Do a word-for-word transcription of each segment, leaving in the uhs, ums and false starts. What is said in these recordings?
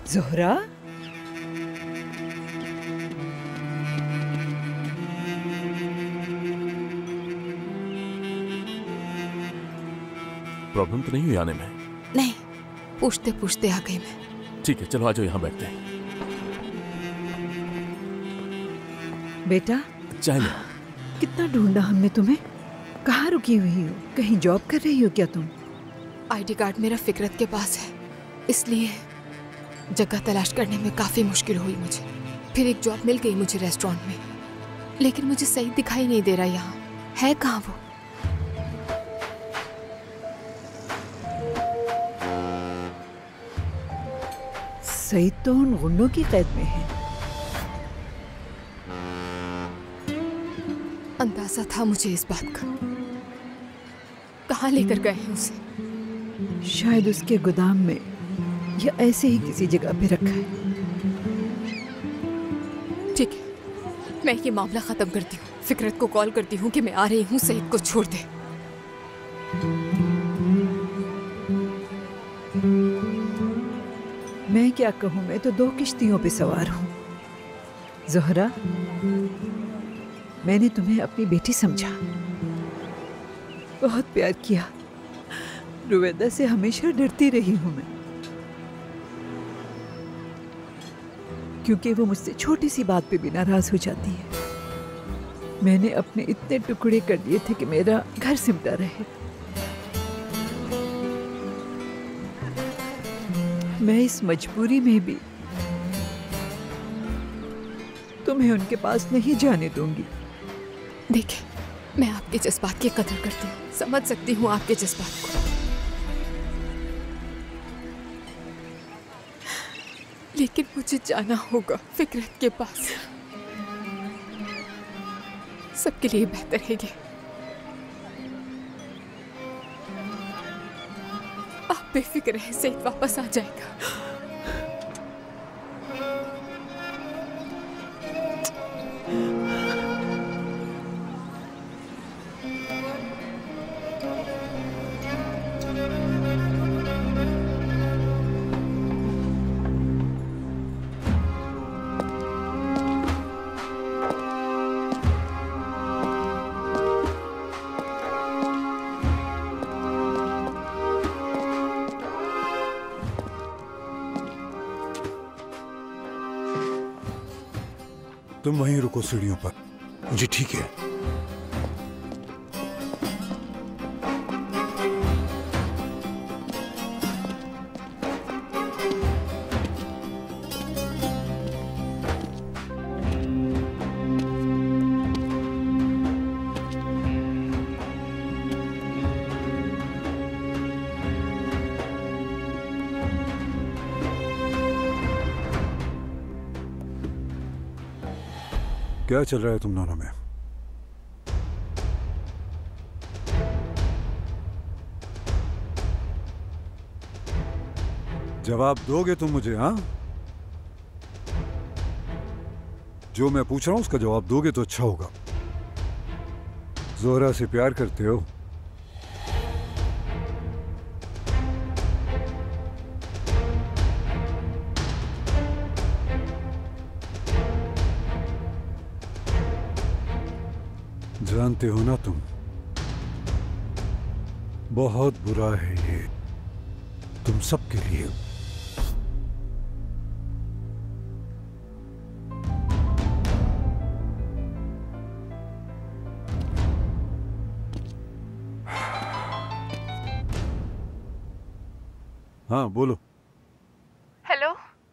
Zohra, problem तो नहीं हुई आने में? नहीं, पूछते पूछते आ गई मैं। ठीक है, चलो आ जाओ, यहाँ बैठते हैं। बेटा चाय लो। कितना ढूंढा हमने तुम्हें। कहाँ रुकी हुई हो? कहीं जॉब कर रही हो क्या तुम? आईडी कार्ड मेरा फिकरत के पास है, इसलिए जगह तलाश करने में काफी मुश्किल हुई मुझे। फिर एक जॉब मिल गई मुझे रेस्टोरेंट में, लेकिन मुझे सही दिखाई नहीं दे रहा यहाँ है कहाँ वो। सईद तो उन गुंडों की कैद में है। अंदाजा था मुझे इस बात का। कहाँ लेकर गए हैं उसे? शायद उसके गोदाम में या ऐसे ही किसी जगह पे रखा है। ठीक है, मैं ये मामला खत्म करती हूँ। फिकरत को कॉल करती हूँ कि मैं आ रही हूँ, सईद को छोड़ दे। मैं क्या कहूँ, मैं तो दो किश्तियों पे सवार हूँ। ज़ोहरा, मैंने तुम्हें अपनी बेटी समझा, बहुत प्यार किया। रुवेदा से हमेशा डरती रही हूँ मैं, क्योंकि वो मुझसे छोटी सी बात पे भी नाराज हो जाती है। मैंने अपने इतने टुकड़े कर दिए थे कि मेरा घर सिमटा रहे। मैं इस मजबूरी में भी तुम्हें उनके पास नहीं जाने दूंगी। देखिए, मैं आपके जज्बात की कदर करती हूँ, समझ सकती हूँ आपके जज्बात को, लेकिन मुझे जाना होगा फिकरत के पास। सबके लिए बेहतर है ये। आप बेफिक्र हैं, सईद वापस आ जाएगा। तुम वहीं रुको सीढ़ियों पर। जी ठीक है। क्या चल रहा है तुम दोनों में? जवाब दोगे तुम मुझे? हाँ, जो मैं पूछ रहा हूं उसका जवाब दोगे तो अच्छा होगा। ज़ोहरा से प्यार करते हो? जानते हो ना तुम, बहुत बुरा है ये तुम सबके लिए। हाँ बोलो। हेलो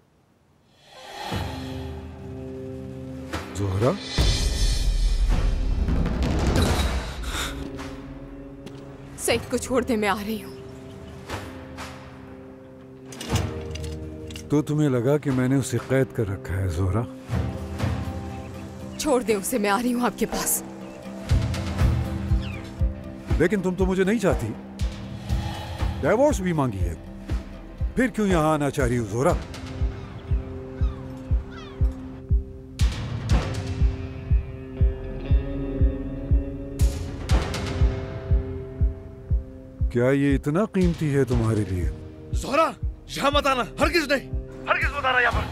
ज़ोहरा, सईद को छोड़ दे, मैं आ रही हूँ। तो तुम्हें लगा कि मैंने उसे कैद कर रखा है ज़ोहरा? छोड़ दे उसे, मैं आ रही हूँ आपके पास। लेकिन तुम तो मुझे नहीं चाहती, डिवोर्स भी मांगी है, फिर क्यों यहां आना चाह रही हो ज़ोहरा? क्या ये इतना कीमती है तुम्हारे लिए? ज़ोहरा, यहाँ मत आना, हरगिज़ नहीं, हरगिज़ मत होता रहा यहाँ पर?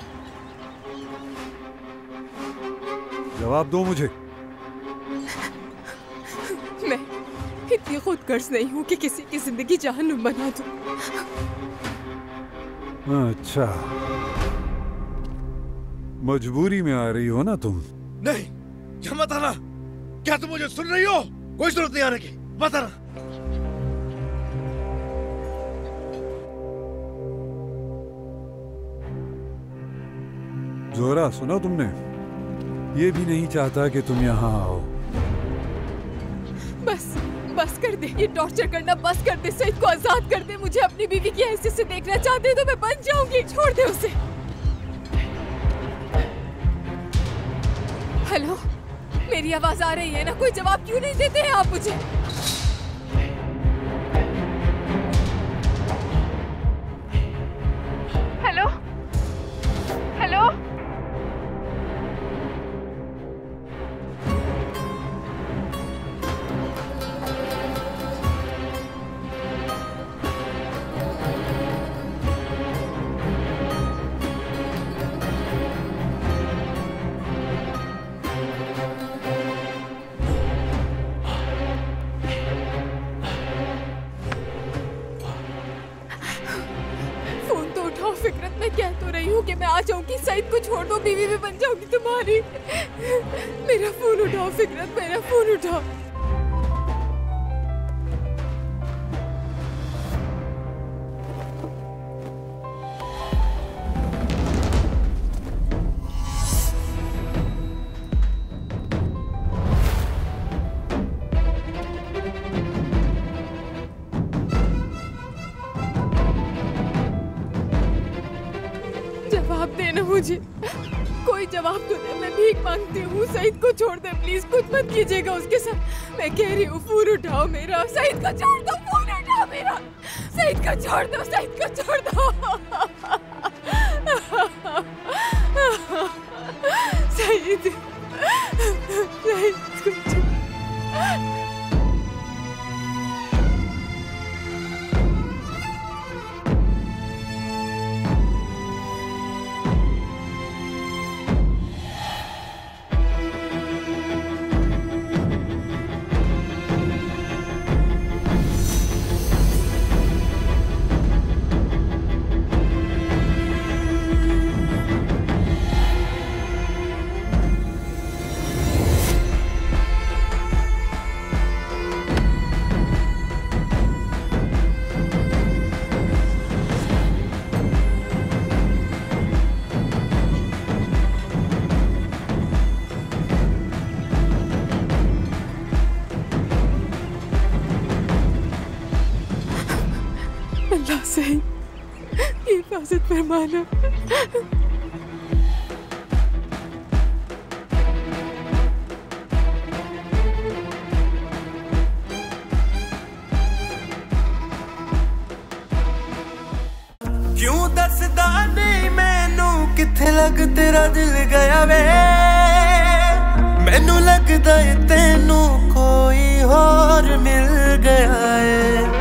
जवाब दो मुझे। मैं इतनी खुदगर्ज नहीं हूँ कि किसी की जिंदगी जहन्नुम बना दूं। अच्छा, मजबूरी में आ रही हो ना तुम? नहीं, यहाँ मत आना। क्या तुम मुझे सुन रही हो? कोई जरूरत नहीं आने की, मत आना। जोहरा, सुना तुमने? ये भी नहीं चाहता कि तुम यहाँ आओ। बस बस कर दे, ये टॉर्चर करना बस कर दे। सईद को आजाद कर दे। मुझे अपनी बीवी की हैसियत से देखना चाहते तो मैं बच जाऊंगी। छोड़ दे उसे। हेलो, मेरी आवाज आ रही है ना? कोई जवाब क्यों नहीं देते हैं आप मुझे? हेलो हेलो फिक्रत, मैं कह तो रही हूँ कि मैं आ जाऊंगी। सईद को छोड़ दो, बीवी भी बन जाऊंगी तुम्हारी। मेरा फोन उठाओ फिक्रत, मेरा फोन उठाओ। जवाब देना मुझे, कोई जवाब तो दे। मैं भीख मांगती हूँ। सईद को छोड़ दे प्लीज, कुछ मत कीजिएगा उसके साथ। मैं कह रही हूँ फोन उठाओ मेरा। सईद को छोड़ दो, फोन उठाओ मेरा। सईद को छोड़ दो, सईद को छोड़ दो। सईद, सईद को छोड़। अल्लाह से हिफाजत फरमाना। क्यों दसदा नहीं मैनू किथे लग तेरा दिल गया वे? मैनू लगदा है तेनू कोई और मिल गया है।